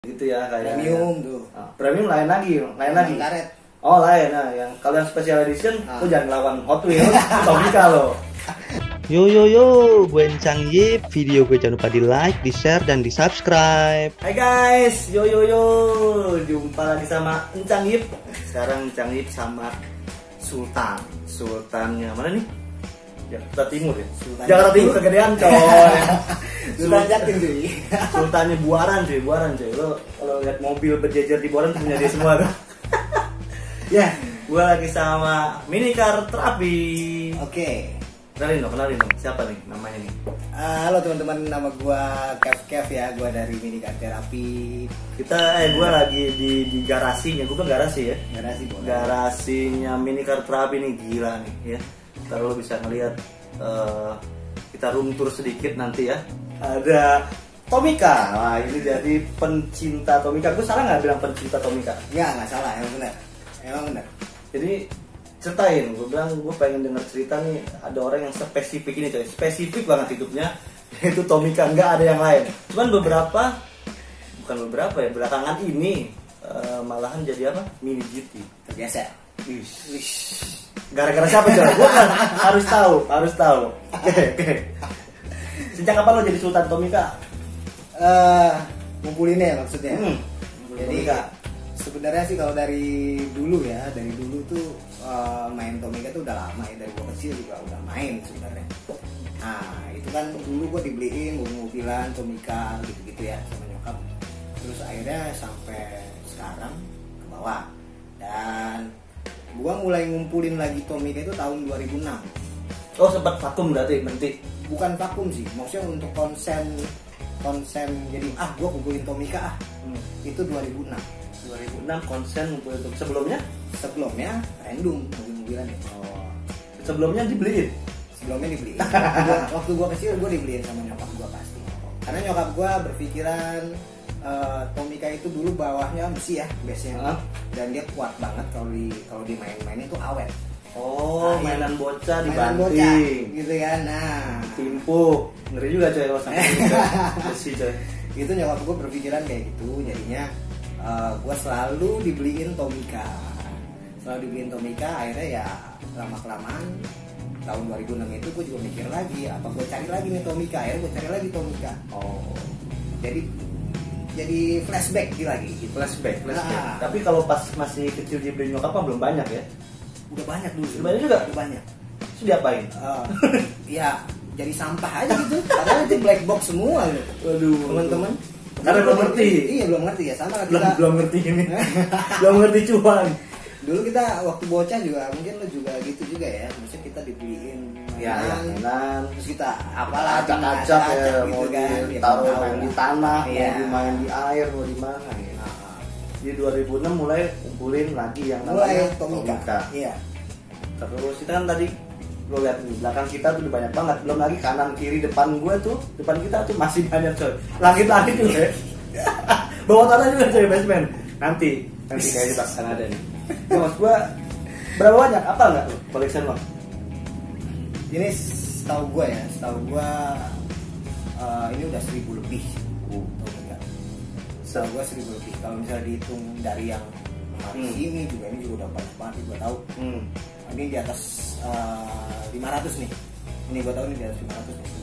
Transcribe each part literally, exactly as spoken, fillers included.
gitu ya kayak premium tuh. Ah, premium lain lagi, lain lagi. Karet. Oh lain, nah yang kalau yang special edition, Ah. tuh jangan lawan Hot Wheels, Tomica loh. Yo yo yo, gue Encang Yip. Video gue jangan lupa di like, di share, dan di subscribe. Hai guys, yo yo yo, jumpa lagi sama Encang Yip. Sekarang Encang Yip sama Sultan, Sultannya mana nih? Jakarta Timur ya. Sultan Jakarta Jatim. Timur kegedean coy. Sultan Jatim tuh. Sultannya Buaran cuy, Buaran cuy. Lo kalau lihat mobil berjejer di Buaran punya dia semua tuh. Ya, gue lagi sama Minicar Terapi. Oke. Kenalin dong, kenalin dong. Siapa nih namanya nih? Ah, halo teman-teman, nama gua Kev Kev ya, gua dari Minicar Terapi. Kita, eh gue lagi di, di garasinya, gue kan garasi ya. Garasi boleh. Garasinya Minicar Terapi nih, gila nih ya. Ntar lo bisa ngeliat, eh, kita room tour sedikit nanti ya. Ada Tomica. Wah ini jadi pencinta Tomica. Gue salah nggak bilang pencinta Tomica? Enggak, enggak salah, emang benar. Emang benar. Jadi ceritain, gue bilang gue pengen denger cerita nih. Ada orang yang spesifik ini coy, spesifik banget hidupnya, yaitu Tomica, nggak ada yang lain. Cuman beberapa, bukan beberapa ya, belakangan ini uh, malahan jadi apa? Mini G T. Terbiasa. Ish. Ish. Gara-gara siapa coy? Gue kan harus tahu, harus tahu. Oke, oke. Sejak kapan lo jadi Sultan Tomica? Eh, ngumpulinnya ya maksudnya. Hmm. Jadi Tomica. sebenarnya sih kalau dari dulu ya, dari dulu tuh uh, main Tomica tuh udah lama ya, dari gua kecil juga udah main sebenarnya. Nah itu kan dulu gua dibeliin mobil-mobilan Tomica gitu-gitu ya sama nyokap. Terus akhirnya sampai sekarang ke bawah. Dan gua mulai ngumpulin lagi Tomica itu tahun dua ribu enam. Oh sempat vakum berarti, berhenti. Bukan vakum sih, maksudnya untuk konsen konsen jadi ah gua kumpulin Tomica ah. Hmm. Itu dua ribu enam. dua ribu enam konsen ngumpulin Tomica. Sebelumnya? Sebelumnya random mobil-mobilan ya. Oh. Sebelumnya dibeliin? Sebelumnya dibeliin. Waktu gua, waktu gua kecil gua dibeliin sama nyokap gua pasti. Karena nyokap gua berpikiran uh, Tomica itu dulu bawahnya besi ya, base-nya. Hah? Dan dia kuat banget kalau di kalau dimain-main itu awet. Oh, Nah, mainan bocah Mainan bocah dibanting. gitu kan. Nah, Timpuk. Ngeri juga coy kalau sampai gitu. Besi coy. itu nyokap gua berpikiran kayak gitu, jadinya uh, gua selalu dibeliin Tomica. Selalu dibeliin Tomica, akhirnya ya lama-kelamaan tahun dua ribu enam itu gue juga mikir lagi apa gue cari lagi nih Tomica, akhirnya gue cari lagi Tomica. Oh, Jadi jadi flashback gitu lagi gitu. flashback, flashback. Nah. Tapi kalau pas masih kecil dibeliin nyokap mah belum banyak ya. Udah banyak dulu. Udah banyak juga? Udah banyak. Itu diapain? Uh, ya jadi sampah aja gitu. Padahal itu black box semua loh. Waduh, Teman-teman. Karena belum ngerti. Iya belum ngerti ya, sama Belum kita. belum ngerti ini. Belum ngerti cuan. Dulu kita waktu bocah juga mungkin lo juga gitu juga ya. Maksudnya kita dibeliin Ya, ya, mainan, mainan. terus kita apalah Acak-acak ya, gitu mau kan. Ya, ditaruh tahu main lah. di tanah, Iya. mau dimain di air, mau di mana ya. Nah, Di dua ribu enam mulai kumpulin lagi yang mulai namanya Tomica. Iya. Terus kita kan tadi lo lihat nih, belakang kita tuh udah banyak banget, belum lagi kanan kiri depan gue tuh, depan kita tuh masih banyak coy. Langit-langit juga ya. Bawah tanah juga coy basement. Nanti, nanti kayaknya kita akan ada nih. Ya, mas gue berapa banyak? Apa enggak tuh collection lo? Ini setahu gue ya, setahu gue uh, ini udah seribu lebih. Uh. Tomica. Setahu gue seribu lebih. Kalau misalnya dihitung dari yang kemarin Hmm. ini juga ini juga udah banyak banget gue tahu. Hmm. Ini di atas uh, lima ratus nih. Ini gue tahu ini di atas lima ratus nih.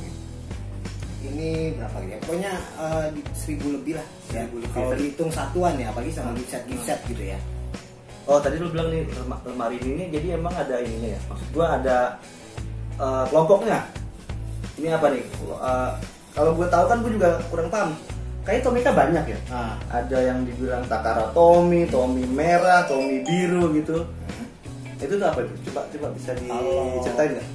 Ini berapa ya? Pokoknya uh, di seribu lebih lah. Ya. seribu lebih. Kalau dihitung satuan ya, apalagi sama Hmm. gift set gift set gitu ya. Oh tadi lu bilang nih lem- lemari ini jadi emang ada ininya ya. Maksud gue ada uh, kelompoknya. Ini apa nih? Uh, kalau gue tahu kan gue juga kurang paham. Kayaknya Tomica banyak ya. Nah, Ada yang dibilang Takara Tommy, Tommy merah, Tommy biru gitu. Itu tuh apa itu? Coba coba bisa Kalau- diceritain nggak?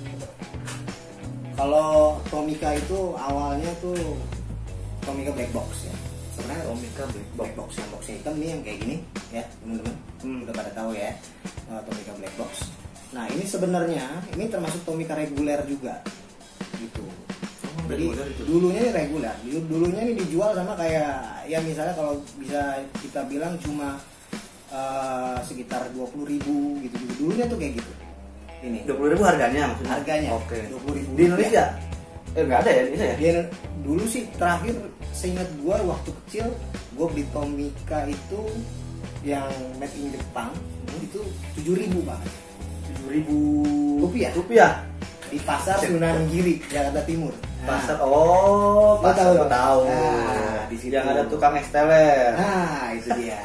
kalau Tomica itu awalnya tuh Tomica black box ya. Sebenarnya Tomica black box. black box yang boxnya hitam nih yang kayak gini ya teman-teman. Hmm. Udah pada tahu ya uh, Tomica black box. Nah ini sebenarnya ini termasuk Tomica reguler juga gitu. Jadi reguler itu. dulunya ini reguler, Dulu- dulunya ini dijual sama kayak ya misalnya kalau bisa kita bilang cuma uh, sekitar dua puluh ribu gitu gitu. Dulunya tuh kayak gitu. Ini Dua puluh ribu harganya maksudnya? harganya Oke. dua puluh ribu Di Indonesia? Eh nggak ada ya di Indonesia ya? Dia dulu sih terakhir seingat gue waktu kecil gue beli Tomica itu yang made in Jepang hmm. itu tujuh ribu banget. tujuh ribu rupiah. Rupiah Di pasar Sunan Giri, Jakarta Timur. Pasar oh, Lo pasar tahu tahu. tahu. Nah, di situ yang ada tukang esteler. Nah, itu dia.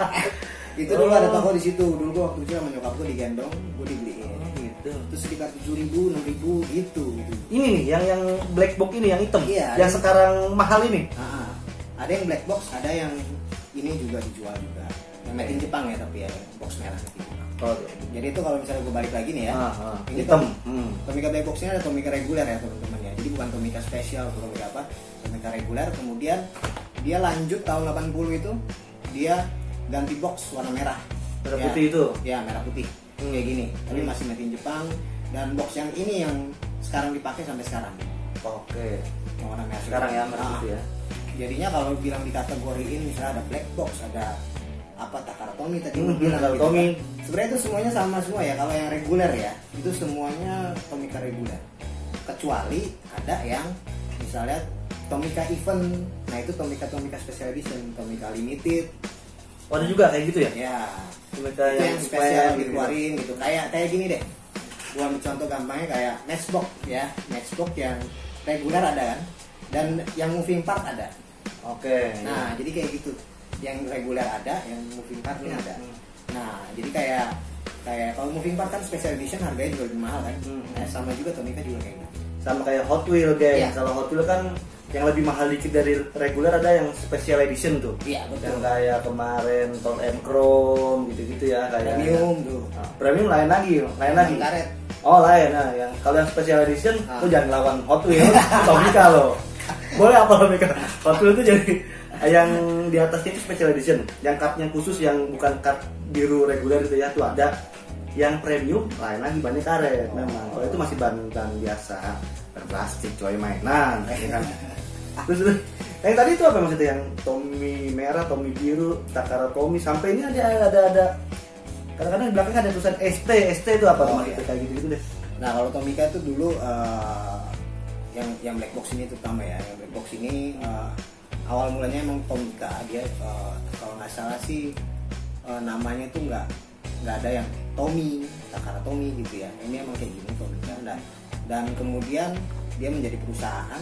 Itu dulu Oh. ada toko di situ. Dulu gua waktu kecil sama nyokap gua digendong, gua dibeliin. Oh, gitu. Itu sekitar tujuh ribu, enam ribu gitu. Ini nih yang yang black box ini yang hitam. Iya, yang ada- sekarang mahal ini. Nah, ada yang black box, ada yang ini juga dijual juga. Yang made in Jepang ya, tapi ya box merah gitu. Oh, Jadi itu kalau misalnya gue balik lagi nih ya, ah, ah. ini hitam. Tom- Hmm. Tomica black box ini ada Tomica reguler ya teman-teman ya. Jadi bukan Tomica spesial atau Tomica apa, Tomica reguler. Kemudian dia lanjut tahun delapan puluh itu dia ganti box warna merah. Merah Ya. putih itu. Ya merah putih Hmm. kayak gini. Tapi Hmm. masih made in Jepang dan box yang ini yang sekarang dipakai sampai sekarang. Oke. Yang warna merah. Sekarang ya merah Nah, putih ya. Jadinya kalau bilang dikategoriin misalnya ada black box, ada apa Takara Tomy tadi Hmm, lu bilang Takara gitu Tomy. kan. Sebenarnya itu semuanya sama semua ya. Kalau yang reguler ya, itu semuanya Tomica reguler. Kecuali ada yang misalnya Tomica event. Nah, itu Tomica Tomica special edition, Tomica limited. Oh, ada juga kayak gitu ya? Ya, Tomica itu yang spesial event gitu. dikeluarin gitu. Kayak kayak gini deh. Gua ambil contoh gampangnya kayak Matchbox ya. Matchbox yang reguler ada kan, dan yang moving part ada. Oke. Nah, jadi kayak gitu. Yang reguler ada, yang moving part ini Hmm, ada. hmm. Nah, jadi kayak kayak kalau moving part kan special edition harganya juga lebih mahal kan. Hmm. Nah, sama juga Tomica juga kayak gitu. Sama kayak Hot Wheel, geng. Iya. Kalau Hot Wheel kan yang lebih mahal dikit dari reguler ada yang special edition tuh. Iya, betul. Yang kayak kemarin Tone and Chrome gitu-gitu ya kayak. Premium tuh. Nah, premium lain lagi, lain Yang lagi. karet. Oh lain, nah yang kalau yang special edition Ah. tuh jangan lawan Hot Wheel, Tomica loh. Boleh apa Tomica? Hot Wheel tuh jadi yang di atasnya itu special edition, yang cardnya khusus yang bukan card biru reguler itu ya tuh ada. Yang premium lain lagi banyak karet memang. Kalau itu masih ban ban biasa, ban plastik coy mainan, ya kan. Terus terus, yang tadi itu apa maksudnya yang Tommy merah, Tommy biru, Takara Tomy sampai ini ada ada ada. Kadang-kadang di belakang ada tulisan S T, S T itu apa Oh, tuh iya. kayak gitu-gitu deh. Nah, kalau Tomica itu dulu eh, yang yang black box ini terutama ya, yang black box ini eh, awal mulanya emang Tomica dia eh, kalau nggak salah sih eh, namanya tuh nggak nggak ada yang Tommy, Takara Tomy gitu ya. Ini emang kayak gini Tomica. Dan, dan kemudian dia menjadi perusahaan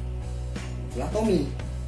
itulah Tommy.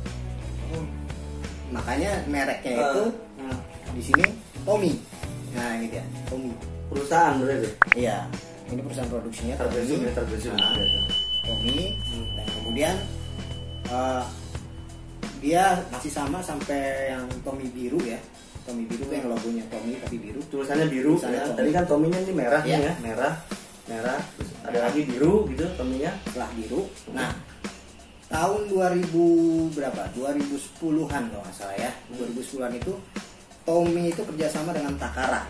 Makanya mereknya itu Nah, di sini Tommy. Nah, ini dia Tommy. perusahaan berarti. Iya, ini perusahaan produksinya Tergesum Tommy. ya tergesum. Nah, Gitu. Tommy. Hmm. Dan kemudian eh, dia masih sama sampai yang Tommy biru ya. Tommy biru tuh yang logonya Tommy tapi biru. Tulisannya biru. Tulisannya Ya. Tommy. Tadi kan Tominya ini merah nih Iya. ya, merah, merah. Terus ada lagi biru gitu Tominya. Setelah biru. Nah, tahun dua ribu berapa? dua ribu sepuluhan kalau nggak salah ya. dua ribu sepuluhan itu Tommy itu kerjasama dengan Takara.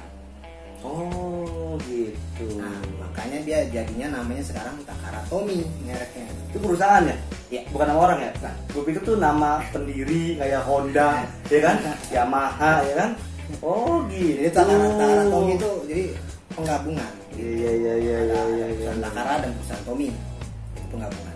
Oh gitu. Nah, makanya dia jadinya namanya sekarang Takara Tomy mereknya. Itu perusahaan ya? Ya. Bukan nama orang ya? Nah, gue pikir tuh nama pendiri kayak Honda, ya kan? Yamaha, ya kan? Oh gitu. Jadi Takara, Takara Tomy itu jadi penggabungan. Iya iya iya iya Ada iya iya. perusahaan Takara dan perusahaan Tommy itu penggabungan.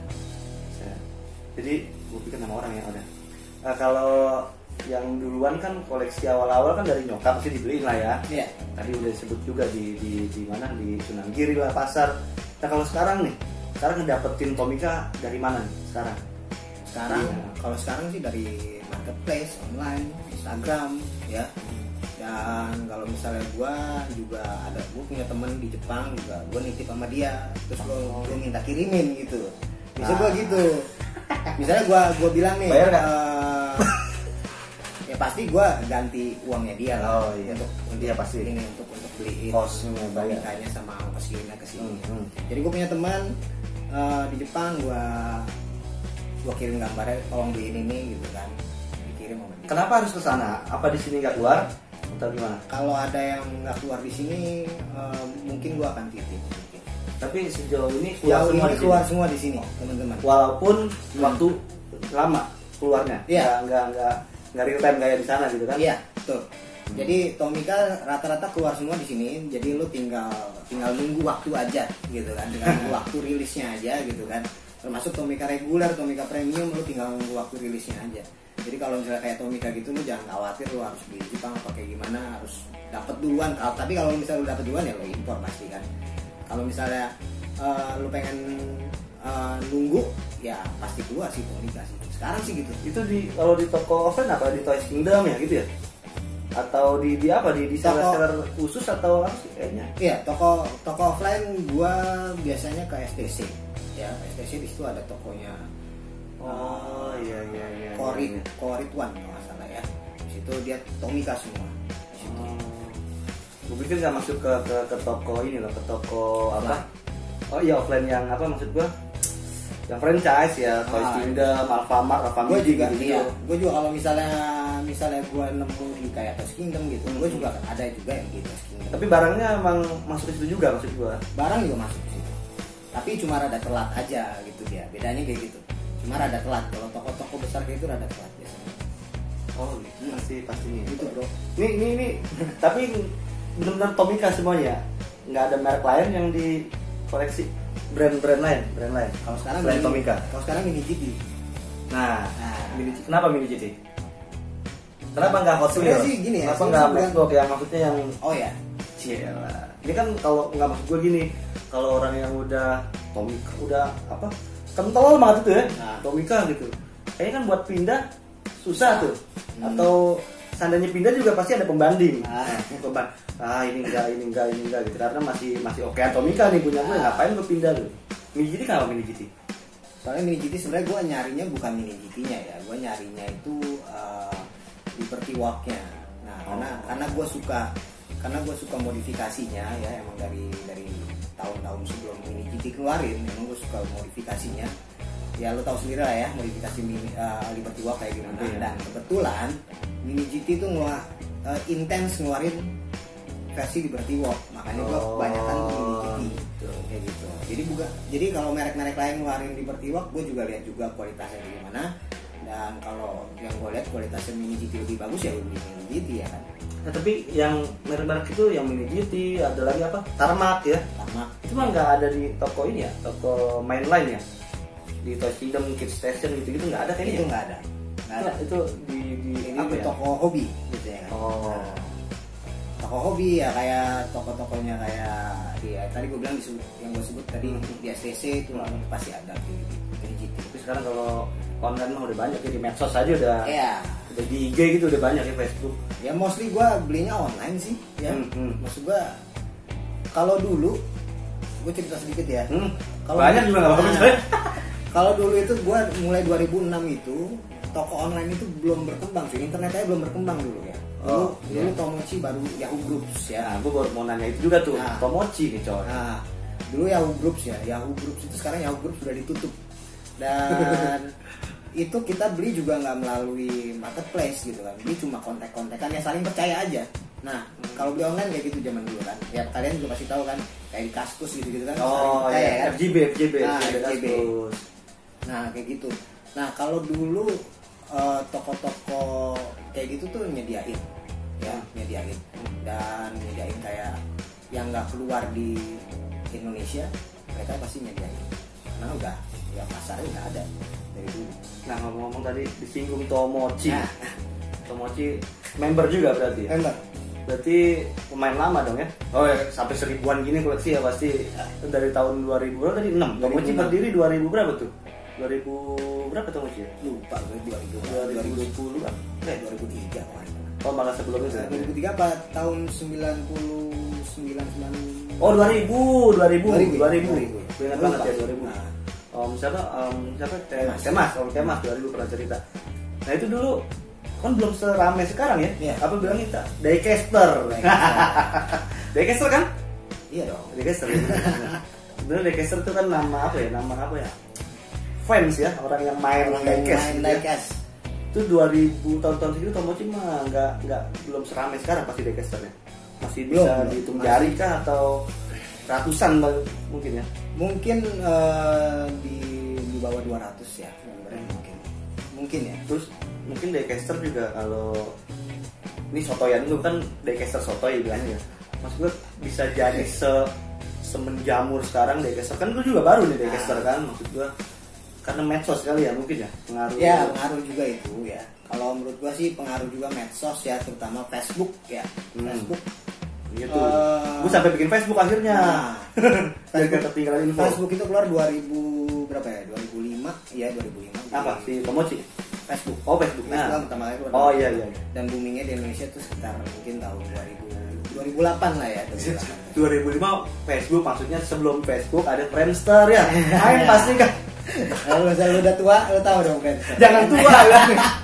Jadi gue pikir nama orang ya udah. Nah, kalau yang duluan kan koleksi awal-awal kan dari nyokap sih dibeliin lah ya. Iya. Tadi udah disebut juga di di di mana di Sunan Giri lah pasar. Nah kalau sekarang nih, sekarang ngedapetin Tomica dari mana nih sekarang? Sekarang Iya. kalau sekarang sih dari marketplace, online, Instagram, ya. Dan kalau misalnya gua juga ada, gua punya temen di Jepang juga, gua nitip sama dia, terus gua, gua minta kirimin gitu. Bisa gua Ah. gitu. Misalnya gua gua bilang nih, Bayar nggak? eh, ya pasti gua ganti uangnya dia lah. Oh, iya. Untuk untuk Iya, pasti. ini untuk untuk beliin. Kosnya bayar. Tomicanya sama ongkos kirimnya ke sini. Hmm, hmm. Jadi gue punya teman eh, di Jepang, gue gue kirim gambarnya, tolong beliin ini gitu kan, dikirim sama dia. Kenapa harus ke sana? Apa di sini nggak keluar? Atau gimana? Kalau ada yang nggak keluar di sini, eh, mungkin gue akan titip. Tapi sejauh ini keluar Jauh semua ini di keluar sini. semua di sini, teman-teman. Walaupun Hmm. waktu lama keluarnya. Iya. Nggak nggak nggak nggak real time kayak di sana gitu kan? Iya, betul. Jadi Tomica rata-rata keluar semua di sini. Jadi lu tinggal tinggal nunggu waktu aja gitu kan, tinggal nunggu waktu rilisnya aja gitu kan. Termasuk Tomica reguler, Tomica premium, lu tinggal nunggu waktu rilisnya aja. Jadi kalau misalnya kayak Tomica gitu lu jangan khawatir lu harus beli Jepang atau kayak gimana, harus dapat duluan. Kalau tapi kalau misalnya lu dapat duluan ya lu impor pasti kan. Kalau misalnya uh, lu pengen uh, nunggu ya pasti keluar sih Tomica sih. Sekarang sih gitu. Itu di kalau di toko offline apa di Toys Kingdom ya gitu ya? Atau di di apa di di seller-seller khusus atau apa sih kayaknya? Iya, toko toko offline gua biasanya ke S T C. Ya, S T C di situ ada tokonya. Oh, iya iya iya. Korit, iya. Korit One kalau nggak salah ya. Di situ dia Tomica semua. Di situ. Oh. Gue pikir nggak masuk ke, ke ke toko ini loh, ke toko apa? Oh iya offline yang apa maksud gua? Yang franchise ya, Toys Ah, Kingdom, Alfamart, Gue Alfamart juga, gitu. iya. Gue juga kalau misalnya misalnya gue nemu di kayak Toys Kingdom gitu, gue Hmm. juga ada juga yang di Toys Kingdom. Tapi barangnya emang masuk ke situ juga maksud gua. Barang juga masuk ke situ. Tapi cuma rada telat aja gitu dia. Bedanya kayak gitu. Cuma rada telat. Kalau toko-toko besar kayak itu rada telat biasanya. Oh, gitu. Pasti pasti nih. Gitu bro. Ini ini ini tapi benar-benar Tomica semuanya. Nggak ada merek lain yang di koleksi brand-brand lain, brand lain. Kalau sekarang selain mini- Tomica. Kalau sekarang mini G T. Nah, Nah. mini, kenapa mini G T? Kenapa nggak Hot Sebenarnya Wheels? sih gini ya, Kenapa sebenarnya nggak bukan- Matchbox yang maksudnya yang Oh ya. Cielah. Ini kan kalau nggak maksud gue gini, kalau orang yang udah Tomica udah apa kental banget itu ya, Nah. Tomica gitu. Kayaknya kan buat pindah susah tuh. Hmm. Atau seandainya pindah juga pasti ada pembanding. Ah. Nah, pemban- ah ini enggak, ini enggak, ini enggak gitu. Karena masih masih oke Tomica nih punya gue, Ah. ngapain gue pindah tuh? Mini G T kenapa mini G T? Soalnya mini G T sebenarnya gue nyarinya bukan mini G T-nya ya, gue nyarinya itu uh, Liberty Walk-nya. Nah, Oh. karena karena gue suka karena gue suka modifikasinya ya, emang dari dari tahun-tahun sebelum mini G T keluarin, emang gue suka modifikasinya. Ya lo tahu sendiri lah ya modifikasi mini, uh, Liberty Walk kayak gimana. Iya. Dan kebetulan mini G T itu ngua uh, intens ngeluarin versi Liberty Walk, makanya gue Oh, kebanyakan mini G T gitu. kayak gitu. Jadi bukan, jadi kalau merek-merek lain ngeluarin Liberty Walk, gue juga lihat juga kualitasnya gimana. Dan kalau yang gue lihat kualitasnya mini G T lebih bagus ya lebih mini G T ya kan. Nah, tapi yang merek-merek itu yang mini G T, ada lagi apa? Tarmac ya. Karena Itu mah nggak ada di toko ini ya, toko mainline ya. Di Toys Kingdom, Kids Station gitu-gitu nggak ada kayaknya. itu ya? nggak ada, nggak ada. Itu, itu di di Ini apa tuh ya? toko hobi gitu ya kan. Oh. Nah, toko hobi ya kayak toko-tokonya kayak di tadi gue bilang disebut, yang gue sebut tadi Hmm. di S T C itu lah, pasti ada di mini G T. Tapi sekarang kalau online mah udah banyak ya, di medsos aja udah. Ya, Udah di I G gitu udah banyak ya, Facebook. ya mostly gue belinya online sih ya. Hmm, hmm. Maksud gue kalau dulu gue cerita sedikit ya. Hmm. Kalau Banyak juga nggak apa-apa. Nah, kalau dulu itu gue mulai dua ribu enam itu toko online itu belum berkembang sih, internetnya belum berkembang dulu ya. Dulu, Oh, dulu iya. Tomochi baru Yahoo Groups ya. Nah, gue baru mau nanya itu juga tuh, Nah. Tomochi nih coy. Nah, dulu Yahoo Groups ya, Yahoo Groups itu sekarang Yahoo Groups sudah ditutup. Dan itu kita beli juga nggak melalui marketplace gitu kan, beli cuma kontak-kontakan ya, saling percaya aja. Nah, kalau beli online kayak gitu zaman dulu kan, ya kalian juga pasti tahu kan, kayak di Kaskus gitu-gitu kan, saling Oh percaya iya, kan. F J B, F J B, Nah, F J B F J B. Kaskus. Nah kayak gitu. Nah kalau dulu eh, toko-toko kayak gitu tuh nyediain, ya nyediain dan nyediain kayak yang nggak keluar di Indonesia, mereka pasti nyediain. Karena udah ya pasarnya udah ada dari dulu. Nah ngomong-ngomong tadi disinggung Tomochi. Nah, Tomochi member juga berarti ya? member. Berarti pemain lama dong ya? Oh ya, sampai seribuan gini koleksi ya pasti dari tahun dua ribu berapa tadi? enam. Tomochi dua ribu enam. berdiri dua ribu berapa tuh? dua ribu berapa Tomochi ya? Lupa gue dua ribu dua ribu sepuluh kan? eh dua ribu tiga kemarin. Oh malah sebelum itu ya? dua ribu tiga apa tahun sembilan puluh sembilan sembilan. Oh dua ribu, dua ribu, dua ribu. dua ribu. dua ribu. Gue ingat Lupa. banget ya dua ribu. Nah. Om siapa? Om siapa? Temas. Temas. Temas. Om Temas dua ribu pernah cerita. Nah itu dulu kan belum seramai sekarang ya? Iya. Apa bilang kita? Daycaster. Daycaster kan? Iya dong. Daycaster. Sebenarnya Daycaster itu kan nama apa ya? Nama apa ya? Fans ya, orang yang main Orang yang diecast main gitu ya. diecast. Itu dua ribu tahun-tahun segitu Tomochi mah nggak nggak belum seramai sekarang pasti Daycasternya. Masih Belum, bisa belum. dihitung Masih. jari kah atau ratusan bang- mungkin ya? Mungkin eh, di di bawah dua ratus ya membernya mungkin. Mungkin ya. Terus mungkin Daycaster juga kalau ini sotoyan dulu kan Daycaster sotoy bilangnya ya. Mas gue bisa jadi se semenjamur sekarang Daycaster kan itu juga baru nih Daycaster kan maksud gue karena medsos kali ya mungkin ya pengaruh. Ya pengaruh juga itu ya. Kalau menurut gua sih pengaruh juga medsos ya, terutama Facebook ya. Hmm. Facebook. Gitu. Uh, Gue sampai bikin Facebook akhirnya. Nah, Biar Facebook, gak ketinggalan info. Facebook itu keluar dua ribu berapa ya? dua ribu lima ya dua ribu lima. Apa si Tomochi? Facebook. Oh Facebook. Facebook Nah. pertama kali keluar. Oh iya iya. Dan boomingnya di Indonesia itu sekitar mungkin tahun dua ribu dua ribu delapan lah ya. dua ribu lima Facebook maksudnya sebelum Facebook ada Friendster ya. Main pasti kan. Kalau misalnya lu udah tua, lu tahu dong kan. Jangan tua kan.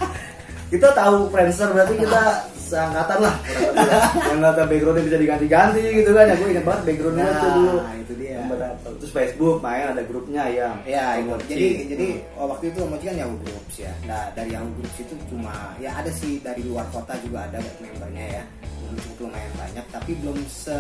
Kita tahu Friendster berarti kita seangkatan lah. Yang kata backgroundnya bisa diganti-ganti gitu kan. Ya gue ingat banget backgroundnya Nah, tuh dulu. itu dia. Terus Facebook main ada grupnya ya. Ya, itu. Tomochi. Jadi jadi oh, waktu itu Tomochi kan Yahoo Groups ya. Nah, dari Yahoo Groups itu cuma ya ada sih dari luar kota juga ada membernya ya. Cukup lumayan banyak tapi belum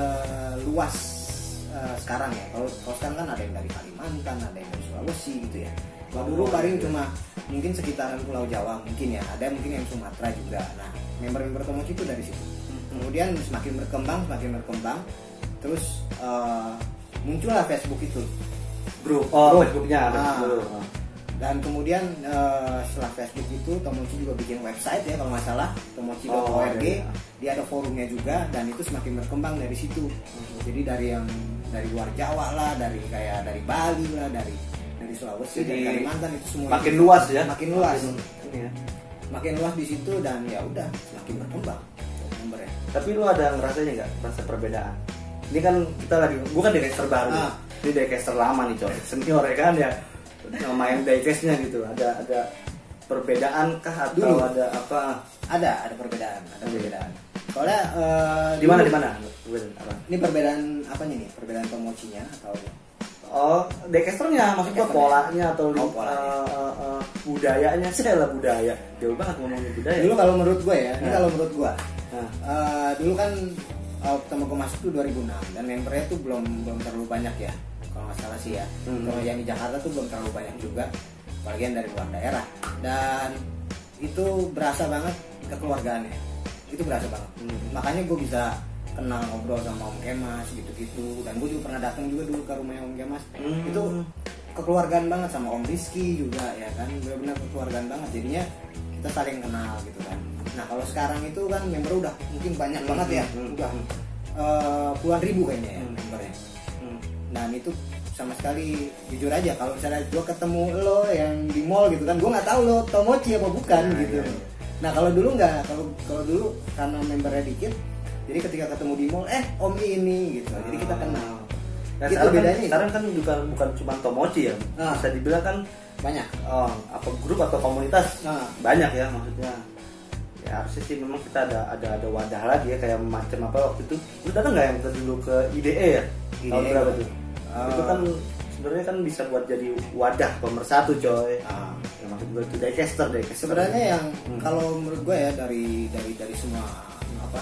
seluas uh, sekarang ya. Kalau kalau sekarang kan ada yang dari Kalimantan, ada yang dari Sulawesi gitu ya. Kalau dulu Oh, paling iya. cuma mungkin sekitaran Pulau Jawa mungkin ya. Ada mungkin yang Sumatera juga. Nah, member-member Tomochi itu dari situ. Kemudian semakin berkembang, semakin berkembang, terus uh, muncullah Facebook itu. Grup. Oh, Grup. Facebooknya ada Ah. dulu. Dan kemudian uh, setelah Facebook itu Tomochi juga bikin website ya kalau nggak salah tomochi dot Oh, org. iya. Dia ada forumnya juga dan itu semakin berkembang dari situ. Jadi dari yang dari luar Jawa lah, dari kayak dari Bali lah, dari dari Sulawesi, Jadi, dari Kalimantan itu semua Makin itu. luas ya. Makin luas. Ini ya. Makin luas di situ dan ya udah semakin berkembang membernya. Tapi lu ada ngerasanya nggak rasa perbedaan? Ini kan kita lagi, gua kan diecaster baru, Ah. ini diecaster lama nih coy, senior ya kan ya, main diecastnya gitu. Ada ada perbedaan kah atau Dulu. ada apa? Ada ada perbedaan, ada Iya. perbedaan. Soalnya uh, Di mana dulu- di mana? Perbedaan apa? Ini perbedaan apanya nih? Perbedaan Tomochinya atau Oh, diecasternya, maksud gua Diecasternya. polanya atau Oh, polanya. eh, eh, eh, budayanya sih lah budaya. Jauh banget ngomongin budaya. dulu kalau menurut gue ya, ini Nah. kalau menurut gue. Nah, Uh, dulu kan uh, pertama gue masuk tuh dua ribu enam dan membernya tuh belum belum terlalu banyak ya kalau nggak salah sih ya. Hmm. Kalau yang di Jakarta tuh belum terlalu banyak juga, apalagi yang dari luar daerah. Dan itu berasa banget kekeluargaannya, itu berasa banget. Hmm. Makanya gue bisa kenal ngobrol sama Om Kemas gitu-gitu. Dan gue juga pernah datang juga dulu ke rumahnya Om Kemas. Hmm. Itu kekeluargaan banget sama Om Rizky juga ya kan, benar-benar kekeluargaan banget. Jadinya kita saling kenal gitu kan. Nah kalau sekarang itu kan member udah mungkin banyak Hmm, banget ya, hmm, udah hmm. uh, puluhan ribu kayaknya ya Hmm. membernya. hmm. Dan itu sama sekali jujur aja kalau misalnya gue ketemu lo yang di mall gitu kan, gue nggak tahu lo Tomochi apa bukan Nah, gitu. iya, iya. Nah kalau dulu nggak, kalau kalau dulu karena membernya dikit, jadi ketika ketemu di mall, eh Om ini gitu, jadi kita kenal. Nah, Gitu sekarang kan, bedanya. sekarang kan bukan bukan cuma Tomochi ya, Ah. bisa dibilang kan Banyak. oh, apa grup atau komunitas Nah. banyak ya maksudnya. Ya harusnya sih memang kita ada ada ada wadah lagi ya kayak macam apa waktu itu. Lu datang nggak yang kita dulu ke I D E ya? Tahun I D E berapa gua. tuh? Ah. Itu kan sebenarnya kan bisa buat jadi wadah pemersatu coy. Ah. Ya, maksud gue itu diecaster deh. Sebenarnya yang Hmm. kalau menurut gue ya dari dari dari semua apa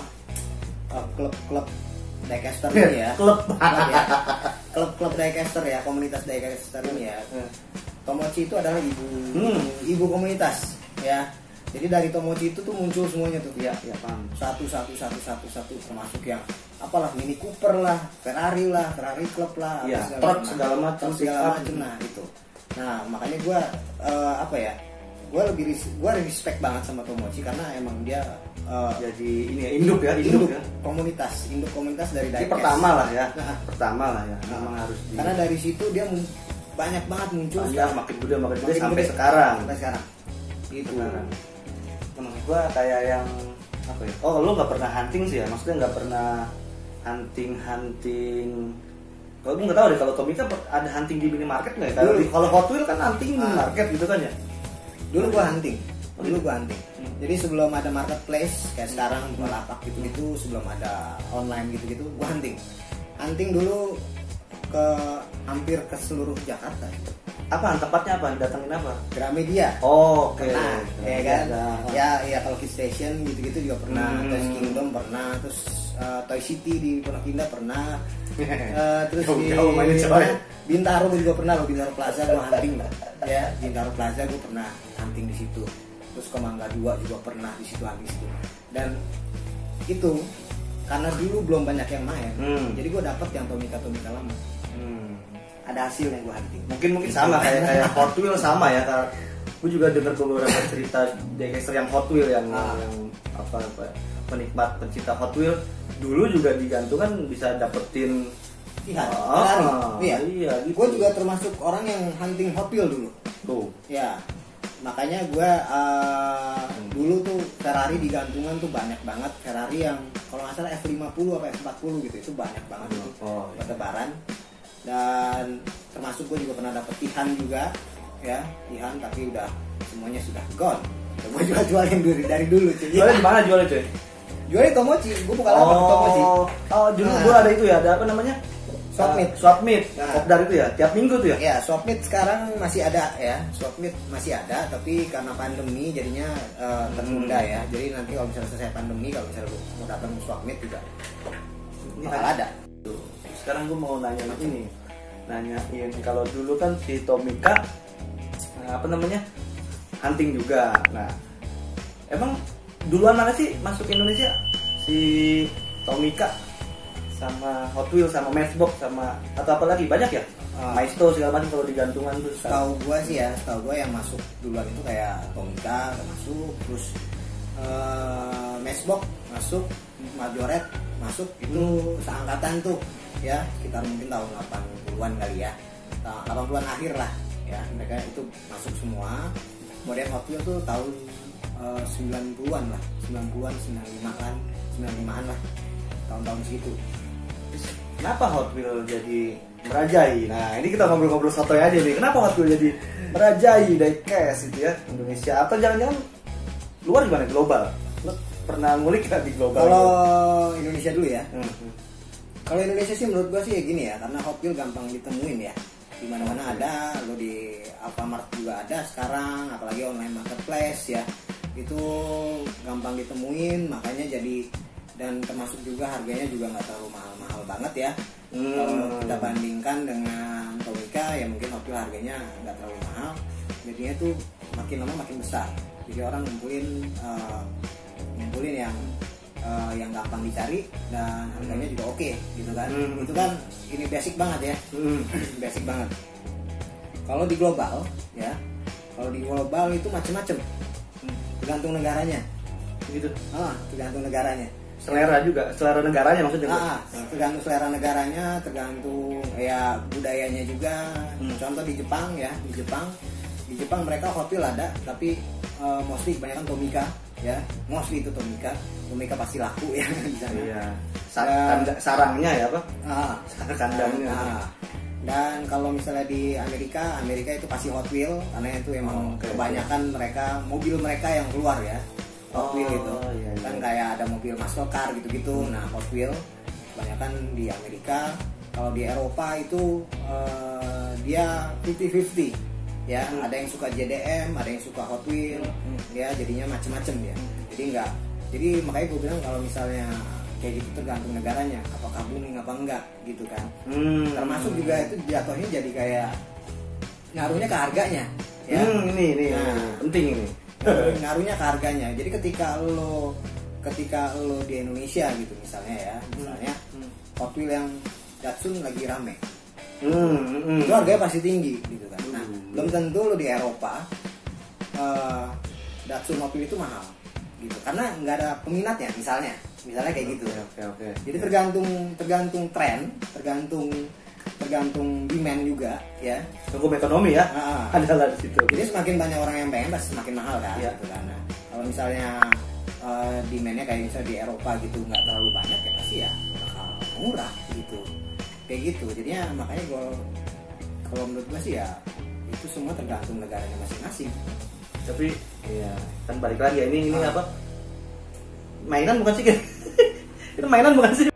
uh, klub-klub diecaster ini ya, klub. ya, klub-klub diecaster ya, komunitas diecaster ini ya, Hmm. Tomochi itu adalah ibu Hmm. ibu komunitas ya. Jadi dari Tomochi itu tuh muncul semuanya tuh Ya, ya paham. satu satu satu satu satu termasuk yang apalah Mini Cooper lah, Ferrari lah, Ferrari Club lah, Iya, apa truk macam. segala macam, Truk segala pick up. macam, nah itu. Nah makanya gue uh, apa ya, gue lebih res- gue respect banget sama Tomochi karena emang dia uh, Jadi ini ya induk ya, induk, induk ya. komunitas, induk komunitas dari Ini diecast. pertama lah ya. Nah. Pertama lah ya. Nah, Memang harus di karena dari situ dia mun- banyak banget muncul ya, sekarang. makin gede makin gede Makin sampai gede. sekarang. Sampai sekarang. Itu. Sekarang. Nah, maksud gua kayak yang apa ya? Oh, lu nggak pernah hunting sih ya? Maksudnya nggak pernah hunting hunting. Kalau gue nggak tahu deh kalau Tomika ada hunting di minimarket nggak ya? Kalau Dulu. di- kalau Hot Wheels kan hunting di Ah. minimarket gitu kan ya? Dulu gua hunting. Oh, Dulu gitu? gua hunting. Hmm. Jadi sebelum ada marketplace kayak sekarang Bukalapak gitu-gitu, sebelum ada online gitu-gitu, gua hunting. Hunting dulu ke hampir ke seluruh Jakarta. Apa tempatnya apa? Datangin apa? Gramedia. Oh, oke. Pernah, ya kan? Ada. Ya, ya kalau Kid Station gitu-gitu juga pernah, Hmm. Toys Kingdom pernah, terus uh, Toy City di Pondok Indah pernah, uh, terus di Jauh-jauh mainnya coy. Bintaro gua juga pernah, loh Bintaro Plaza gua hunting lah, ya Bintaro Plaza gua pernah hunting di situ, terus ke Mangga Dua juga pernah di situ hunting situ, dan itu karena dulu belum banyak yang main, Hmm. jadi gua dapet yang Tomika Tomika lama. Hmm. ada hasilnya gue hunting. Mungkin mungkin sama kayak kayak Hot Wheels sama ya, karena gue juga dengar beberapa cerita gangster yang Hot Wheels yang Ah. yang apa, apa penikmat pencinta Hot Wheels dulu juga digantung kan bisa dapetin. Iya, Ah, Ferrari. Iya, iya, gitu. Gue juga termasuk orang yang hunting Hot Wheels dulu. Tuh. Ya, makanya gue uh, dulu tuh Ferrari di gantungan tuh banyak banget. Ferrari yang kalau nggak salah F lima puluh apa F empat puluh gitu, itu banyak banget itu Oh, iya. bertebaran. Dan termasuk gue juga pernah dapet Tihan juga, ya Tihan, tapi udah semuanya sudah gone. Gue jual jualin dari dari dulu cuy. Jualnya di mana jualnya cuy? Jualnya di Tomochi, gue buka lapak di Tomochi. Oh, dulu Nah. gua ada itu ya, ada apa namanya? Swap meet. Uh, swap meet. Nah. Kopdar itu ya, tiap minggu tuh ya. Ya, swap meet sekarang masih ada ya. Swap meet masih ada, tapi karena pandemi jadinya uh, tertunda Hmm. ya. Jadi nanti kalau misalnya selesai pandemi, kalau misalnya lu mau datang swap meet juga Ini bakal ada. Tuh. Sekarang gua mau nanya ini. Nanyain kalau dulu kan si Tomika nah, apa namanya? Hunting juga. Nah, emang duluan mana sih masuk Indonesia? Si Tomika sama Hot Wheels sama Matchbox sama atau apa lagi banyak ya? Ah. Maisto segala macam kalau di gantungan tuh. Tahu gua sih ya, tahu gua yang masuk duluan itu kayak Tomika masuk, terus uh, Matchbox masuk, Majoret masuk, itu seangkatan tuh ya, sekitar mungkin tahun delapan puluhan kali ya, delapan puluhan akhir lah ya, mereka itu masuk semua. Kemudian Hot Wheels tuh tahun uh, sembilan puluhan lah, sembilan puluhan, sembilan puluh lima kan, sembilan puluh limaan lah, tahun-tahun segitu. Kenapa Hot Wheels jadi merajai? Nah, ini kita ngobrol-ngobrol sotoy aja nih. Kenapa Hot Wheels jadi merajai diecast itu ya Indonesia? Atau jangan-jangan luar gimana global? Lo pernah ngulik nggak di global? Kalau Indonesia dulu ya, Hmm, hmm. kalau Indonesia sih menurut gua sih ya gini ya, karena Hot Wheels gampang ditemuin ya. Di mana-mana ada, lo di Alfamart juga ada sekarang, apalagi online marketplace ya. Itu gampang ditemuin, makanya jadi, dan termasuk juga harganya juga nggak terlalu mahal-mahal banget ya. Hmm. Kalau kita bandingkan dengan Tomika ya mungkin Hot Wheels harganya nggak terlalu mahal, jadinya tuh makin lama makin besar. Jadi orang ngumpulin uh, ngumpulin yang uh, yang gampang dicari dan harganya juga oke gitu kan. Hmm. Itu kan ini basic banget ya. Hmm. Basic banget. Kalau di global ya, kalau di global itu macam-macam, tergantung negaranya. Gitu. Ah, tergantung negaranya. Selera juga, selera negaranya maksudnya. Ah, tergantung selera negaranya, tergantung ya budayanya juga. Hmm. Contoh di Jepang ya, di Jepang, di Jepang mereka Hot Wheels ada, tapi uh, mostly kebanyakan Tomika ya, mostly itu Tomika. Tomika pasti laku ya di sana. Iya. Sa- Dan- kanda- sarangnya ya apa? Ah, Kandangnya. ah. Dan kalau misalnya di Amerika, Amerika itu pasti Hot Wheels karena itu emang Oh, oke, kebanyakan mereka mobil mereka yang keluar ya. Hot Oh, Wheels itu iya, iya. kan kayak ada mobil muscle car gitu-gitu. Nah, Hot Wheels kebanyakan di Amerika. Kalau di Eropa itu eh, dia fifty fifty ya, Hmm. ada yang suka J D M, ada yang suka Hot Wheels Hmm. ya, jadinya macem-macem ya. Jadi enggak, jadi makanya gue bilang kalau misalnya kayak gitu tergantung negaranya, apakah booming apa enggak gitu kan. Hmm. Termasuk juga itu jatuhnya jadi kayak ngaruhnya ke harganya ya. Hmm, ini ini Nah. penting ini. Ngaruhnya ke harganya. Jadi ketika lo ketika lo di Indonesia gitu misalnya ya, misalnya Hmm. Hot Wheels yang Datsun lagi rame, Hmm, hmm. itu harganya pasti tinggi gitu kan. Nah, Hmm. belum tentu lo di Eropa eh, Datsun Hot Wheels itu mahal gitu, karena nggak ada peminatnya misalnya, misalnya kayak gitu. Oke, oke, oke. Jadi tergantung tergantung tren, tergantung tergantung demand juga ya. Cukup ekonomi ya. Ah. Adalah di situ. Jadi semakin banyak orang yang pengen pasti semakin mahal kan Iya. gitu kan. Nah, kalau misalnya uh, demandnya kayak misalnya di Eropa gitu nggak terlalu banyak ya pasti ya bakal murah gitu. Kayak gitu. Jadinya makanya gue kalau menurut gue sih ya itu semua tergantung negaranya masing-masing. Tapi iya, kan balik lagi ya ini ini Ah. apa? Mainan bukan sih? Itu mainan bukan sih?